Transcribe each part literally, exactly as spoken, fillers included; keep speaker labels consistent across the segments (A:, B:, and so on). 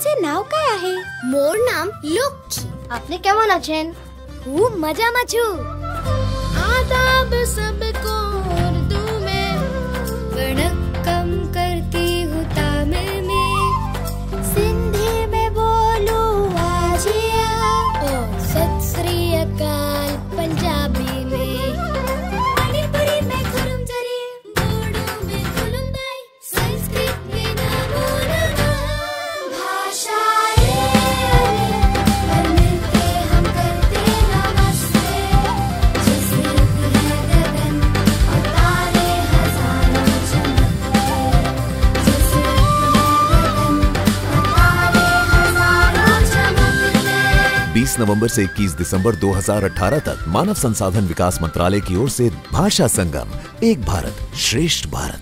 A: तुमचे नाव काय आहे?
B: मोर नाम लक्ष्मी.
A: आपने केमन आछेन?
B: खूब मजाમાં છું. आदाब सबको उर्दू में वणक्कम करती हूँ तामिल में. सिंधी में बोलूँ आजिया और सत श्री अकाल पंजाबी में. मणिपुरी में खुरुम जरी, बोडो में खुलुम बाई, संस्कृत में नमो नमः. भाषाएं हर मिलके हम करते नमस्ते. जिसे है गगन और तारे हजारों चमकते. जिसे है गगन और तारे हजारों चमकते.
C: बीस नवंबर से इक्कीस दिसंबर दो हज़ार अठारह तक मानव संसाधन विकास मंत्रालय की ओर से भाषा संगम, एक भारत श्रेष्ठ भारत.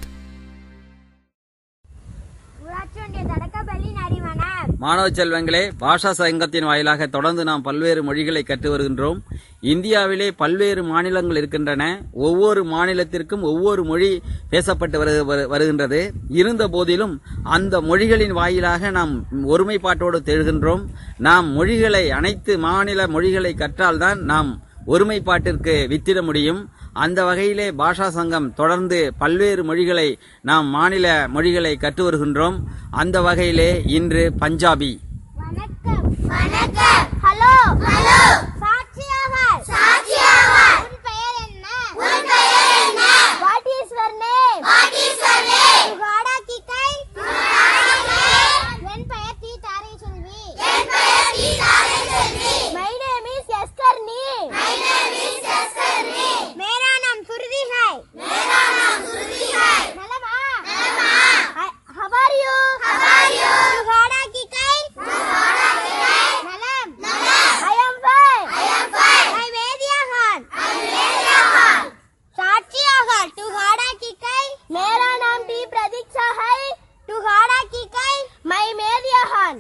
D: மாணவ செல்வங்களே, பாஷா சங்கத்தின் வாயிலாக தொடர்ந்து நாம் பல்வேறு மொழிகளை கற்று வருகின்றோம். இந்தியாவிலே பல்வேறு மாநிலங்கள் இருக்கின்றன. ஒவ்வொரு மாநிலத்திற்கும் ஒவ்வொரு மொழி பேசப்பட்டு வருகின்றது. இருந்த போதிலும் அந்த மொழிகளின் வாயிலாக நாம் ஒருமைப்பாட்டோடு திகழ்கின்றோம். நாம் மொழிகளை, அனைத்து மாநில மொழிகளை கற்றால்தான் நாம் ஒருமைப்பாட்டிற்கு வித்திட முடியும். அந்த வகையிலே பாஷா சங்கம் தொடர்ந்து பல்வேறு மொழிகளை, நாம் மாநில மொழிகளை கற்று வருகின்றோம். அந்த வகையிலே இன்று பஞ்சாபி.
B: வணக்கம். வணக்கம். ஹலோ. ஹலோ. சாட்சியாகார். சாட்சியாகார். உன் பெயர் என்ன? உன் பெயர் என்ன? What is your name? What is your name? துகாடா की கை? துகாடா की கை. என் பெயர் டி தாரை செல்வி. என் பெயர் டி தாரை செல்வி. My name is எஸ்கர்னி. My name is எஸ்கர்னி. मेरा नाम सुरभि है. मेरा नाम सुरभि है. नलमा. नलमा. How are you? How are you? दुगाडा की कई? दुगाडा की कई. नलम. नलम. I am fine. I am fine. I वेदिया Khan. I वेदिया Khan. साक्षिया Khan. दुगाडा की कई? मेरा नाम टी प्रतीक्षा है. दुगाडा की कई? मैं मेदिया खान.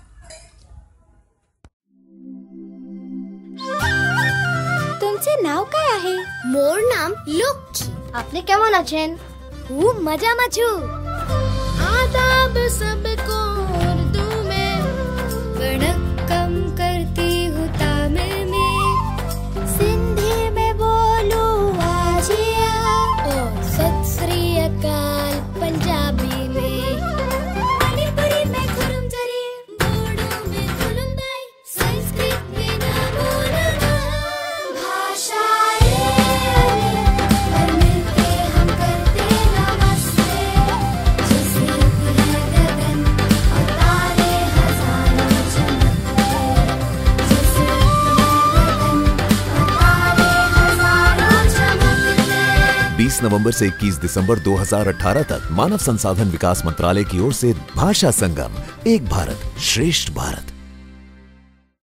A: तुमचे नाव काय आहे?
B: मोर नाम लक्ष्मी.
A: आपने केमन आछेन?
B: खूब मजाમાં છું. आदाब सबको उर्दू में वणक्कम करती हूँ तामिल में. सिंधी में बोलूँ आजिया और सत श्री अकाल पंजाबी में. मणिपुरी में खुरुम जरी, बोडो में खुलुम बाई, संस्कृत में नमो नमः. भाषाएं हर मिलके हम करते नमस्ते. जिसे है गगन और तारे हजारों चमकते. जिसे है गगन और तारे हजारों चमकते.
C: बीस नवंबर से इक्कीस दिसंबर दो हज़ार अठारह तक मानव संसाधन विकास मंत्रालय की ओर से भाषा संगम, एक भारत श्रेष्ठ भारत.